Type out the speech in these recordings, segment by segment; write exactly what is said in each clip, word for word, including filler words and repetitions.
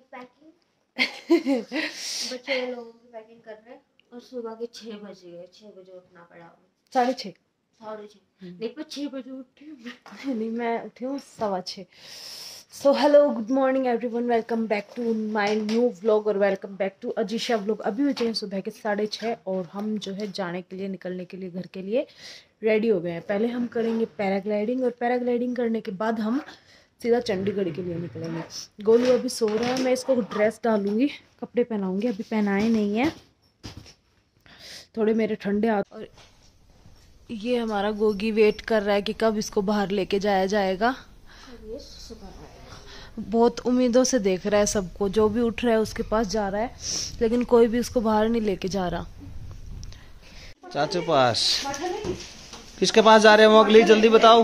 Packing बच्चे लोगों की पैकिंग कर रहे हैं और सुबह के छह बज गए। छह बजे उठना पड़ा। साढ़े छः साढ़े छः नहीं पर छह बजे उठी। नहीं मैं उठी हूँ सवा छः। So hello good morning everyone, welcome back to my new vlog और welcome back to Ajisha vlog. अभी बजे हैं सुबह के साढ़े छः और हम जो है जाने के लिए निकलने के लिए घर के लिए रेडी हो गए हैं। पहले हम करेंगे पैराग्लाइडिंग और पैराग्लाइडिंग करने के बाद हम सीधा चंडीगढ़ के लिए निकलेंगे। गोलू अभी सो रहा है, मैं इसको ड्रेस डालूंगी, कपड़े पहनाऊंगी, अभी पहनाए नहीं है, थोड़े मेरे ठंडे हाथ। और ये हमारा गोगी वेट कर रहा है कि कब इसको बाहर लेके जाया जाएगा। बहुत उम्मीदों से देख रहा है सबको, जो भी उठ रहा है उसके पास जा रहा है, लेकिन कोई भी उसको बाहर नहीं लेके जा रहा। चाचू पास किसके पास जा रहे हैं मोगली, जल्दी बताओ।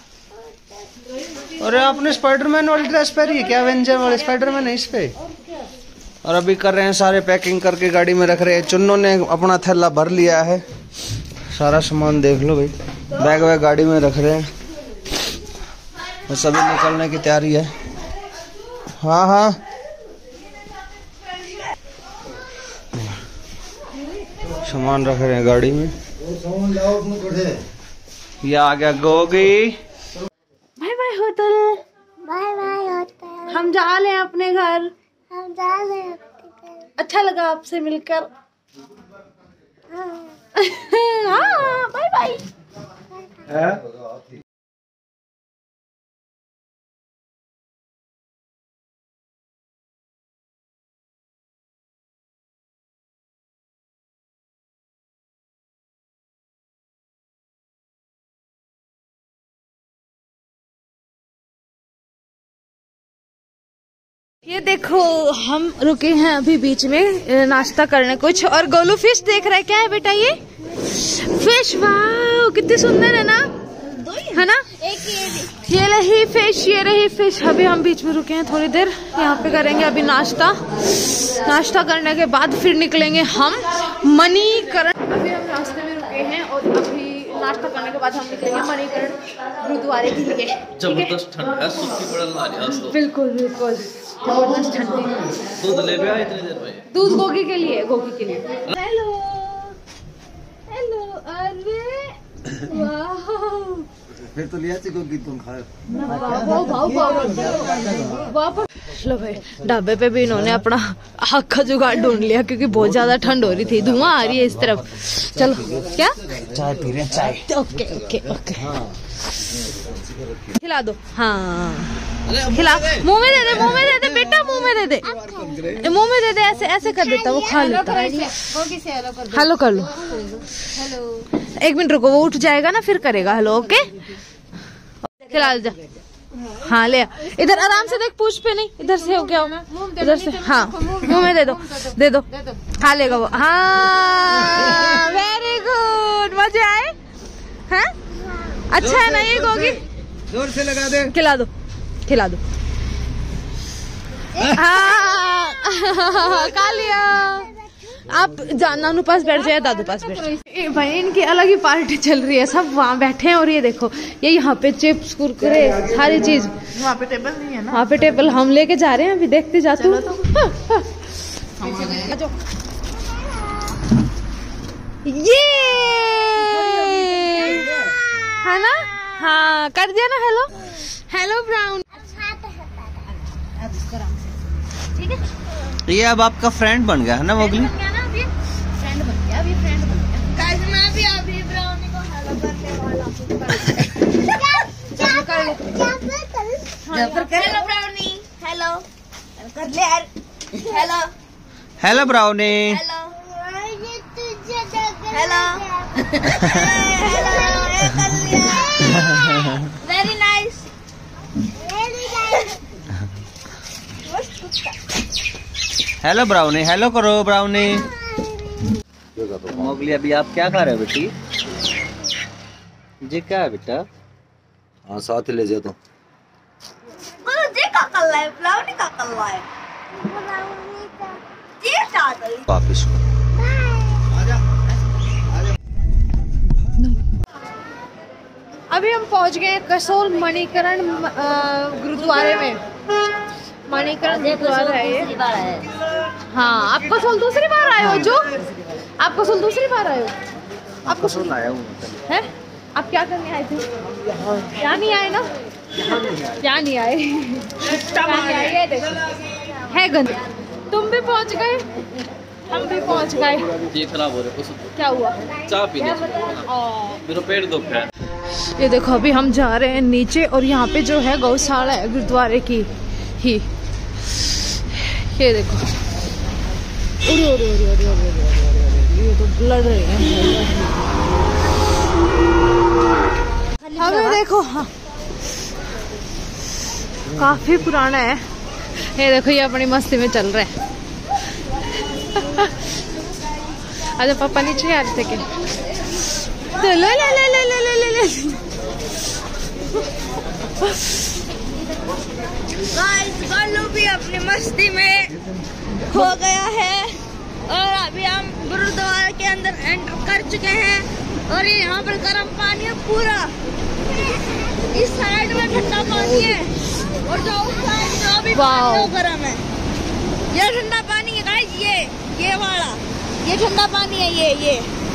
अरे आपने स्पाइडरमैन वाली ड्रेस पहनी है क्या? एवेंजर वाले स्पाइडरमैन है इस पे। और अभी कर रहे हैं सारे पैकिंग करके गाड़ी में रख रहे हैं। चुन्नों ने अपना थैला भर लिया है, सारा सामान देख लो भाई, बैग वैग गाड़ी में रख रहे हैं और सभी निकलने की तैयारी है। हाँ हाँ सामान रख रहे हैं गाड़ी में। ये आ गया Gogi. Bye bye hotel, bye bye hotel. हम जा रहे हैं अपने घर। हम जा रहे हैं अपने घर। अच्छा लगा आपसे मिलकर। हाँ बाय बाय। ये देखो हम रुके हैं अभी बीच में नाश्ता करने कुछ, और गोलू फिश देख रहा है। क्या है बेटा ये? फिश। वाह कितनी सुंदर है ना, है ना? एक ये रही फिश, ये रही फिश। अभी हम बीच में रुके हैं थोड़ी देर, यहाँ पे करेंगे अभी नाश्ता। नाश्ता करने के बाद फिर निकलेंगे हम मणिकरण। अभी हम रास्ते में रुके हैं और अभी नाश्ता करने के बाद हम निकलेंगे मणिकरण गुरुद्वारे के लिए। जबरदस्त ठंड है, सूखी पड़न लग गया। बिल्कुल बिल्कुल जबरदस्त ठंडी। दूध ले भी आए इतनी देर में। दूध गोगी के लिए, गोगी के लिए। Hello hello. अरे वाह, फिर तो लिया थी गोगी तुम खा। लो भाई, ढाबे पे भी इन्होंने अपना आग का जुगाड़ ढूंढ लिया क्योंकि बहुत ज्यादा ठंड हो रही थी, धुआं आ रही है इस तरफ। चलो क्या चाय पी रहे हैं, चाय। ओके ओके ओके खिला दो। हाँ खिला, मुंह में दे दे, मुंह में दे दे बेटा, मुंह में दे दे, मुंह में दे दे। ऐसे ऐसे कर देता, वो खा लेता। हेलो कर लो। हेलो एक मिनट रुको, वो उठ जाएगा ना फिर करेगा हेलो। ओके खिला जा। हाँ ले इधर आराम से देख, पूछ पे नहीं, इधर से हो क्या, इधर से। हाँ मुंह में दे दो, दे दो। खा लेगा वो। हाँ वेरी गुड, मजे आए हैं? अच्छा है ना ये गोगी? जोर से लगा दे। खिला दो, खिला दो। हाँ खा लिया। आप नानू पास बैठ जाए, दादू पास बैठ जाए। भाई इनकी अलग ही पार्टी चल रही है, सब वहाँ बैठे हैं। और ये देखो ये यहाँ पे चिप्स कुरकुरे सारी चीज। वहाँ पे टेबल नहीं है ना? वहाँ पे टेबल हम लेके जा रहे हैं, अभी देखते जाते हो। ये है ना? हाँ कर दिया ना। Hello hello brown. ठीक है, ये अब आपका फ्रेंड बन गया है ना मोगली? फ्रेंड बन गया, अभी फ्रेंड बन गया। गाइस मैं भी अभी ब्राउनी को हेलो करने वाला हूं। क्या कर ले? हेलो ब्राउनी, हेलो कर ले यार। Hello hello brownie. Hello hello hello. Very nice, very nice. Hello brownie, hello करो ब्राउनी। मोगली अभी आप क्या खा रहे हो बेटी? जी क्या है बेटा? हाँ साथ ही ले जाओ। तो जी का कर रहा है ब्राउनी, का कर रहा है ब्राउनी का जी चादर वापस। अभी हम पहुंच गए कसोल मणिकरण गुरुद्वारे में। मणिकरण गुरुद्वारा है ये। हाँ, आप कसोल दूसरी बार आए हो जो? आप कसोल दूसरी बार आए हो? आप कसोल आया हूँ है? आप क्या करने आए थे? यहाँ नहीं आए ना? यहाँ नहीं आए। ये देखो है गंद। तुम भी पहुँच गए, हम भी पहुँच गए। ये खराब हो रहा है। क्या हुआ? चाय पीने मेरा पेट दुख है। ये देखो अभी हम जा रहे हैं नीचे और यहाँ पे जो है गौशाला है गुरुद्वारे की ही। ये देखो उरे उरे उरे उरे उरे उरे उरे उरे ये तो लड़ रहे हैं। हमें देखो हाँ काफी पुराना है। ये देखो ये अपनी मस्ती में चल रहा है। अच्छा पापा नीचे आ रहे थे क्या? तो ले ले ले ले ले ले ले ले गाइस गोलू भी अपनी मस्ती में खो गया है और अभी हम गुरुद्वारा के अंदर एंटर कर चुके हैं और ये यहाँ पर गर्म पानी है पूरा। इस साइड में ठंडा पानी है और जो उस साइड जो भी पानी है वो गर्म है। ये ठंडा पानी है गाइस, ये ये वाला ये ठंडा पानी है। ये ये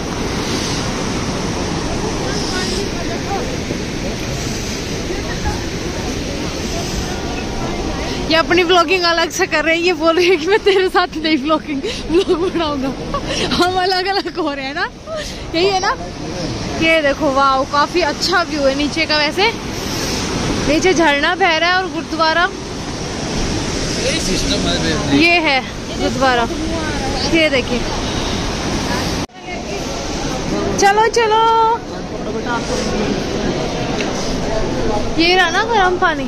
ये अपनी ब्लॉगिंग अलग से कर रहे हैं। ये बोल रहे हैं कि मैं तेरे साथ नहीं ब्लॉगिंग ब्लॉग बनाऊंगा। हम अलग अलग हो रहे हैं ना, यही है ना। ये देखो वाह काफी अच्छा व्यू है नीचे का। वैसे नीचे झरना बह रहा है और गुरुद्वारा ये है गुरुद्वारा। ये देखिए चलो चलो ये रहा ना गर्म पानी।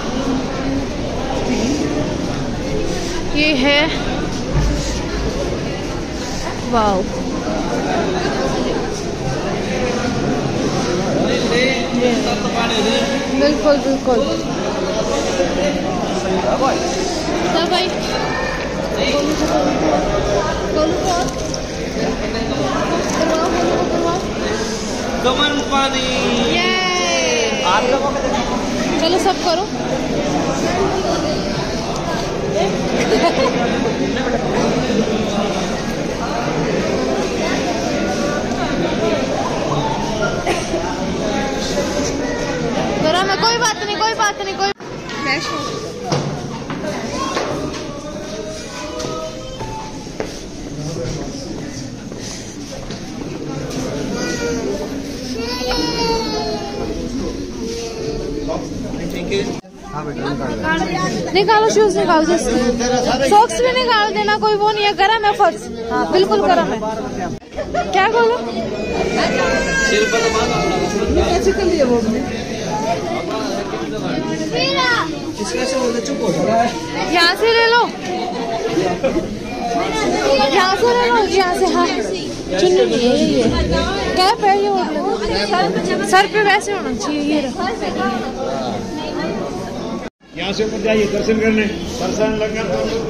ये है वाओ बिल्कुल बिल्कुल। चल भाई कमन पानी चलो सब करो। गरम है, कोई बात नहीं कोई बात नहीं कोई। निकालो शूज निकालो, सॉक्स भी निकाल देना, कोई वो नहीं है। गरम है फर्श, हाँ बिल्कुल गरम है। क्या बोलो ऐसे कर लिया वो यहाँ से ले लो, यहाँ से ले लो, यहाँ से। हाँ चुन्नी ये ये कैप है ये सर, सर पे वैसे होना चाहिए। ये यहाँ से ऊपर जाइए दर्शन करने। दर्शन लंगर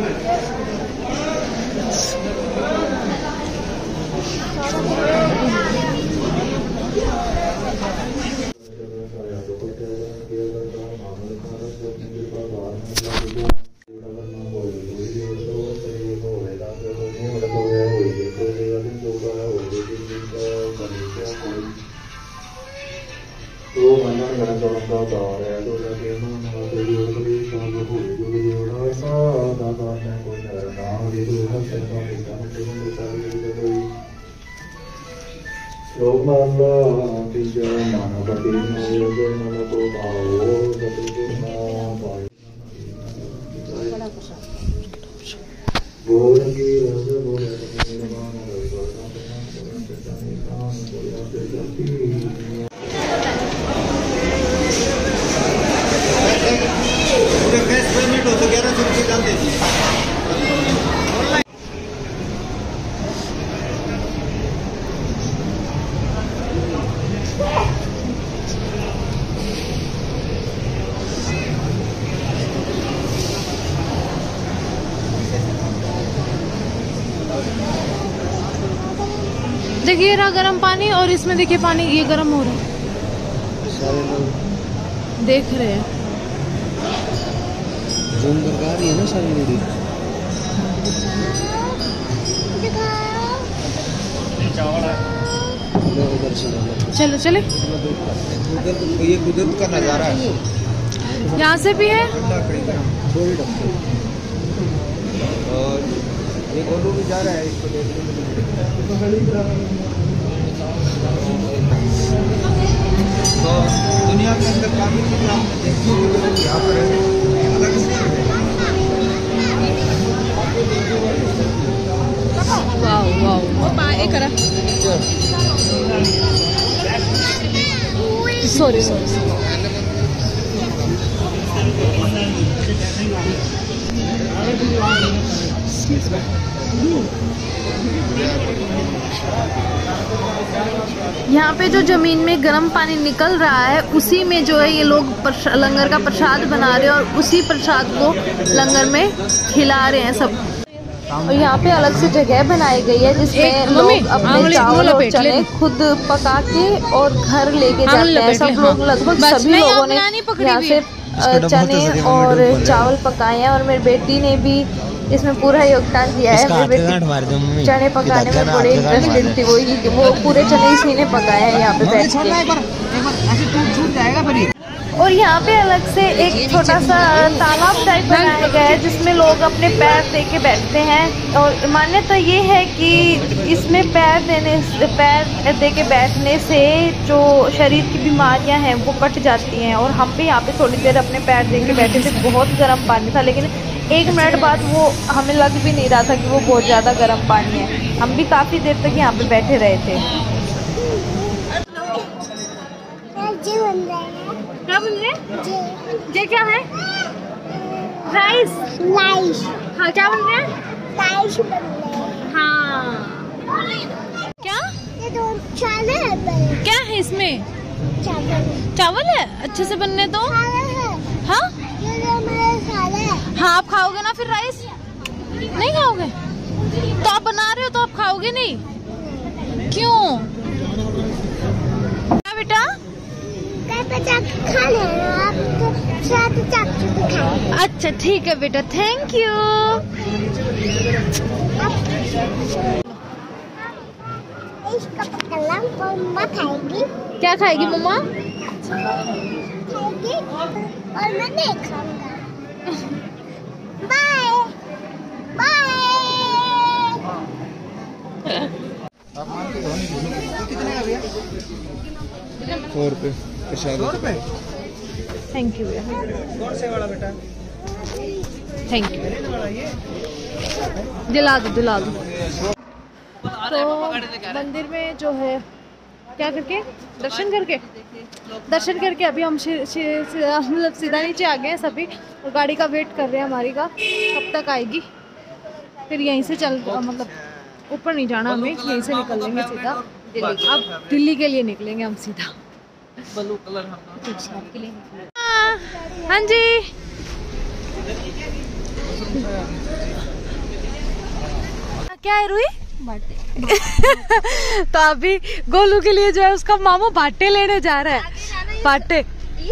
देखिए रहा गर्म पानी और इसमें देखिए पानी ये गर्म हो रहा है, देख रहे हैं। जूम करके आ रही है ना सारी वीडियो। उधर से चलो चले। ये कुदरत का नजारा है। यहाँ से भी है और ये गोलू भी जा रहा है इसको देखने। तो दुनिया के अंदर काफी चीजें आपने देखी होगी, यहाँ पर अलग से वाओ वाओ सॉरी सॉरी यहाँ पे जो जमीन में गर्म पानी निकल रहा है उसी में जो है ये लोग लंगर का प्रसाद बना रहे हैं और उसी प्रसाद को लंगर में खिला रहे हैं सब। और यहाँ पे अलग से जगह बनाई गई है जिसमें लोग अपने चावल और चने खुद पका के और घर लेके जाते हैं। सब लोग लगभग सभी लोगों ने यहाँ से चने और चावल पकाए हैं और मेरी बेटी ने भी इसमें पूरा योगदान दिया है। मेरी बेटी चने पकाने में बड़े इंटरेस्टेड थी, वो वो पूरे चने इसी ने पकाए हैं यहाँ पे बैठ के। और यहाँ पे अलग से एक छोटा सा तालाब टाइप बनाया गया है जिसमें लोग अपने पैर दे के बैठते हैं और मान्यता ये है कि इसमें पैर देने पैर दे के बैठने से जो शरीर की बीमारियां हैं वो कट जाती हैं। और हम भी यहाँ पे थोड़ी देर अपने पैर दे के बैठे थे, बहुत गर्म पानी था लेकिन एक मिनट बाद वो हमें लग भी नहीं रहा था कि वो बहुत ज़्यादा गर्म पानी है। हम भी काफ़ी देर तक यहाँ पे बैठे रहे थे। क्या बन रहे हैं? ये क्या है? राइस राइस हाँ क्या बन रहे हैं? राइस बन रहे हैं। हाँ क्या? ये दो चावल है। क्या है इसमें? चावल चावल है। अच्छे से बनने दो। हाँ हाँ आप खाओगे ना फिर राइस? नहीं खाओगे तो आप बना रहे हो तो आप खाओगे नहीं? क्यों? क्या बेटा? खा ले आप तो साथ चाकू खाओ। अच्छा ठीक है बेटा, थैंक यू। इसका पकड़ना मम्मा खाएगी। क्या खाएगी मम्मा? खाएगी और मैं नहीं खाऊंगा। Bye bye. कितने का भैया? सौ रुपये। सौ रुपये। थैंक यू भैया। कौन से वाला बेटा? Thank you. दिला दो दिला दो। तो मंदिर में जो है क्या करके दर्शन करके दर्शन करके अभी हम मतलब सीधा नीचे आ गए हैं सभी और गाड़ी का वेट कर रहे हैं हमारी का कब तक आएगी। फिर यहीं से चल मतलब ऊपर नहीं जाना हमें, यहीं से निकल लेंगे सीधा दिल्ली। अब दिल्ली के लिए निकलेंगे हम सीधा। ब्लू कलर के लिए हाँ जी। क्या है रूही? तो अभी गोलू के लिए जो है उसका मामू बाटे लेने जा रहा है। बाटे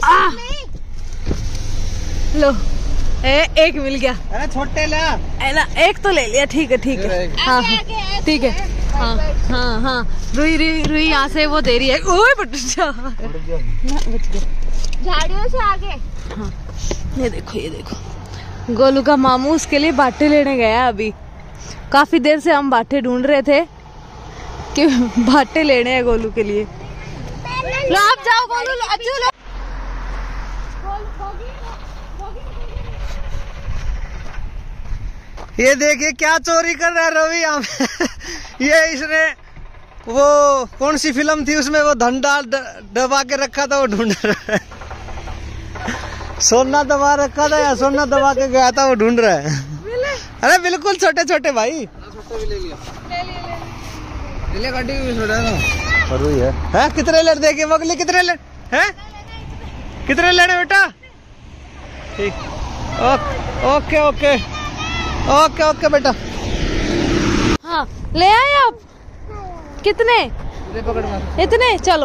लो ए, एक मिल गया। अरे छोटे ला ना एक तो ले लिया। ठीक है ठीक है हाँ हाँ ठीक है हाँ हाँ हाँ रुई रुई रुई यहाँ से वो दे रही है। ओए झाड़ियों से आगे। हाँ ये देखो ये देखो गोलू का मामू उसके लिए बाटे लेने गया अभी। काफी देर से हम बाटे ढूंढ रहे थे कि बाटे लेने हैं गोलू के लिए। लो आप जाओ गोलू लो अज्जू लो। ये देखिए क्या चोरी कर रहा है रवि यहाँ ये इसने वो कौन सी फिल्म थी उसमें वो धन डाल दबा के रखा था, वो ढूंढ रहा है। सोना दबा रखा था या सोना दबा के गया था, वो ढूंढ रहा है। अरे बिल्कुल छोटे छोटे भाई। गाड़ी भी छोड़ा है। है कितने लेट देखिए मगली कितने लेट है? कितने लेने बेटा? ठीक ओके ओके ओके ओके बेटा। हाँ ले आए आप? कितने? इतने? चलो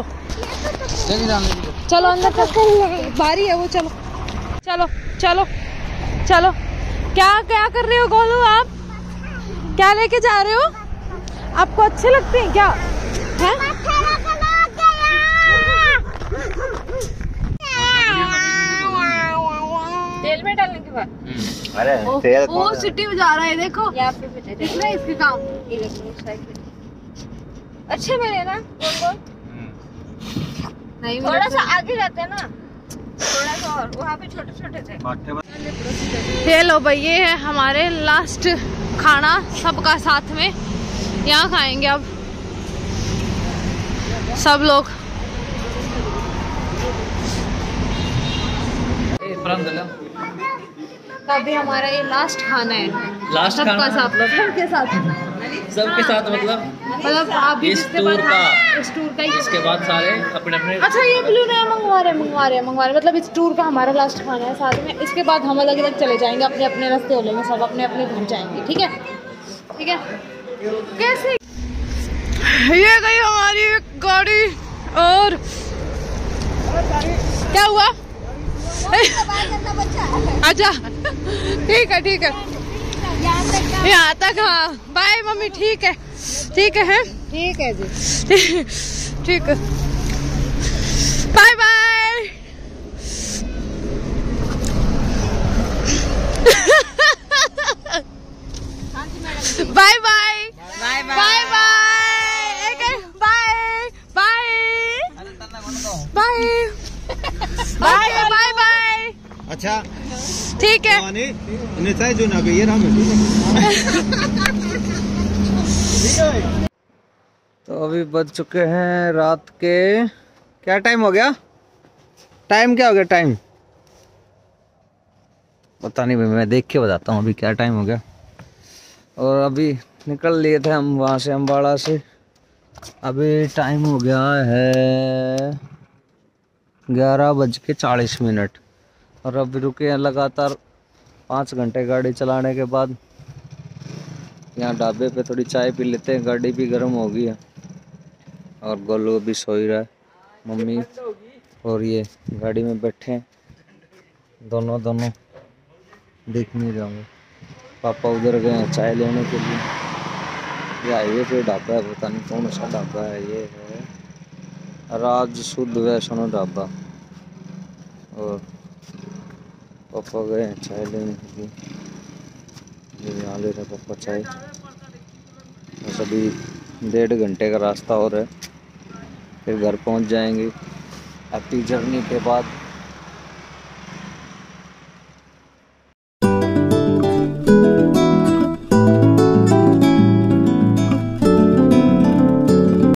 चलो अंदर बारी है वो। चलो चलो चलो चलो। क्या क्या कर रहे हो गोलू आप? क्या लेके जा रहे हो? आपको अच्छे लगते हैं क्या? हैं? तेल में डालने के बाद अरे तेल वो सिटी में जा रहा है, देखो यहाँ पे इसमें इसके काम अच्छे मिले ना गोल गोल। नहीं थोड़ा सा आगे जाते हैं ना, थोड़ा सा और वहाँ पे छोटे छोटे थे। ये लो भाई, ये है हमारे लास्ट खाना सबका साथ में। यहाँ खाएंगे अब सब लोग। तो अभी हमारा ये लास्ट खाना है, लास्ट सबका खाना साथ सबके साथ सबके साथ मतलब मतलब आप इस टूर का इस टूर का ही। इसके बाद सारे अपने अपने अच्छा ये ब्लू नया मंगवा रहे मंगवा रहे मंगवा रहे मतलब इस टूर का हमारा लास्ट खाना है साथ में। इसके बाद हम अलग अलग चले जाएंगे, अपने अपने रास्ते हो लेंगे, सब अपने अपने घर जाएंगे। ठीक है ठीक है। कैसे ये गई हमारी गाड़ी और क्या हुआ? अच्छा ठीक है ठीक है, यहाँ तक। हाँ बाय मम्मी। ठीक है ठीक है ठीक है जी ठीक है। Bye bye. Bye bye bye bye bye bye bye bye bye bye. अच्छा ठीक है। जो ना गई तो अभी बज चुके हैं रात के, क्या टाइम हो गया? टाइम क्या हो गया? टाइम पता नहीं भाई, मैं देख के बताता हूँ अभी क्या टाइम हो गया। और अभी निकल लिए थे हम वहाँ से, अम्बाड़ा से। अभी टाइम हो गया है ग्यारह बज के चालीस मिनट और अभी रुके हैं लगातार पाँच घंटे गाड़ी चलाने के बाद। यहाँ ढाबे पे थोड़ी चाय पी लेते हैं, गाड़ी भी गर्म हो गई है। और गोलू भी सो ही रहा है, मम्मी और ये गाड़ी में बैठे हैं दोनों दोनों देख नहीं जाऊँगा। पापा उधर गए हैं चाय लेने के लिए। ये हाईवे पे ढाबा है, पता नहीं कौन सा ढाबा है। ये है राज शुद्ध वैष्णो ढाबा। और पापा गए हैं चाय लेने के लिए, यहाँ ले रहे पापा चाय। बस अभी डेढ़ घंटे का रास्ता और है, फिर घर पहुंच जाएंगे। हैप्पी जर्नी के बाद